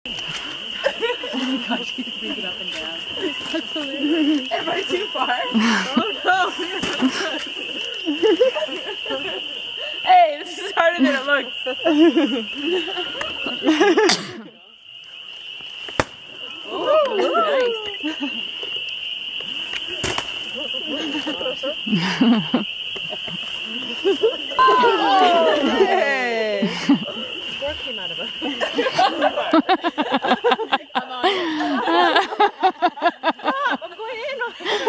Oh my gosh, he's freaking up and down. That's hilarious. Am I too far? Oh no! Hey, this is harder than it looks. Oh, nice. Hey! Score came out of it. Come on. Stop! I'm going in.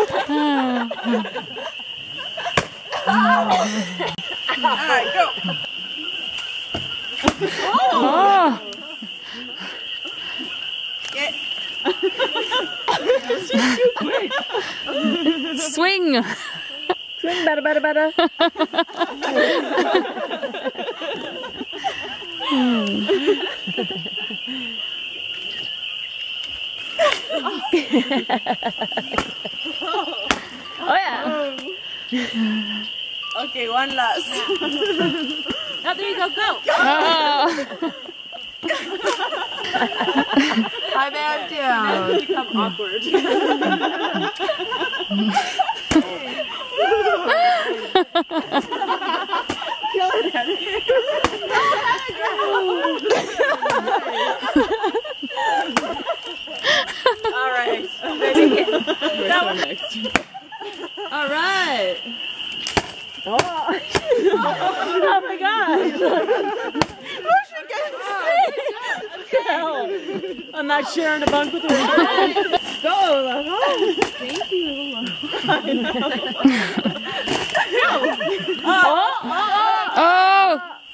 Alright, go. Oh! Get. She's too quick. Swing! Swing, better, better, better. Oh yeah. Okay, one last. Oh, there you go, go. Oh. Hi back down. It's become awkward. All right. Ready? That one next. All right. Oh, oh my gosh. I'm not sharing a bunk with her. Go. Thank you. Oh!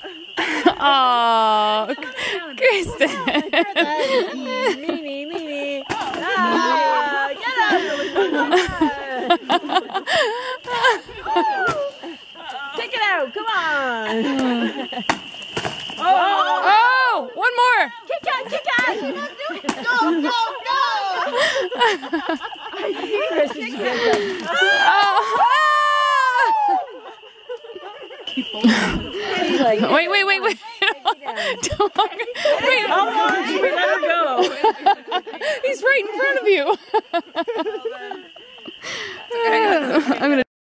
Oh! Kristen! Meanie, meanie. Ah, get out of Take it out, come on. Oh! One more! Kick out, kick out. Go, go, go. I see her. She's good. Wait. Don't. Wait. How long did we let her go? He's right in front of you.